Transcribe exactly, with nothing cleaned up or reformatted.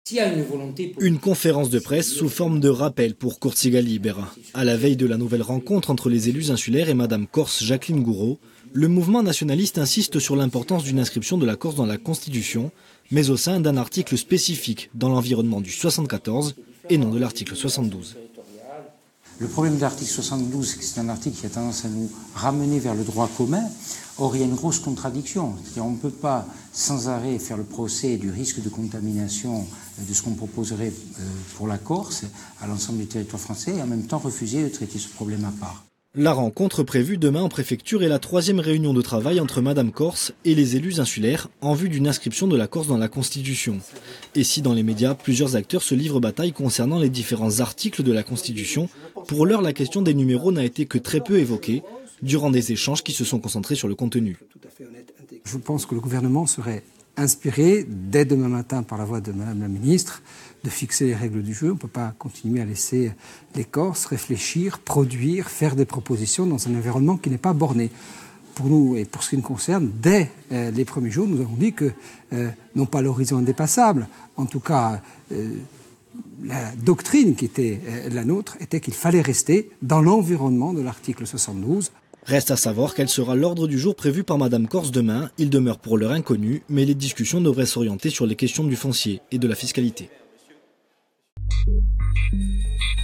S'il y a une volonté... Une conférence de presse sous forme de rappel pour Courtiga Libera. À la veille de la nouvelle rencontre entre les élus insulaires et Madame Corse Jacqueline Gouraud, le mouvement nationaliste insiste sur l'importance d'une inscription de la Corse dans la Constitution, mais au sein d'un article spécifique dans l'environnement du soixante-quatorze et non de l'article soixante-douze. Le problème de l'article soixante-douze, c'est que c'est un article qui a tendance à nous ramener vers le droit commun. Or, il y a une grosse contradiction. C'est-à-dire on ne peut pas sans arrêt faire le procès du risque de contamination de ce qu'on proposerait pour la Corse à l'ensemble du territoire français et en même temps refuser de traiter ce problème à part. La rencontre prévue demain en préfecture est la troisième réunion de travail entre Madame Corse et les élus insulaires en vue d'une inscription de la Corse dans la Constitution. Et si dans les médias, plusieurs acteurs se livrent bataille concernant les différents articles de la Constitution, pour l'heure la question des numéros n'a été que très peu évoquée, durant des échanges qui se sont concentrés sur le contenu. Je pense que le gouvernement serait inspiré, dès demain matin par la voix de Madame la Ministre, de fixer les règles du jeu. On ne peut pas continuer à laisser les Corses réfléchir, produire, faire des propositions dans un environnement qui n'est pas borné. Pour nous, et pour ce qui nous concerne, dès euh, les premiers jours, nous avons dit que, euh, non pas l'horizon indépassable, en tout cas, euh, la doctrine qui était euh, la nôtre était qu'il fallait rester dans l'environnement de l'article soixante-douze. Reste à savoir quel sera l'ordre du jour prévu par Madame Corse demain. Il demeure pour l'heure inconnu, mais les discussions devraient s'orienter sur les questions du foncier et de la fiscalité.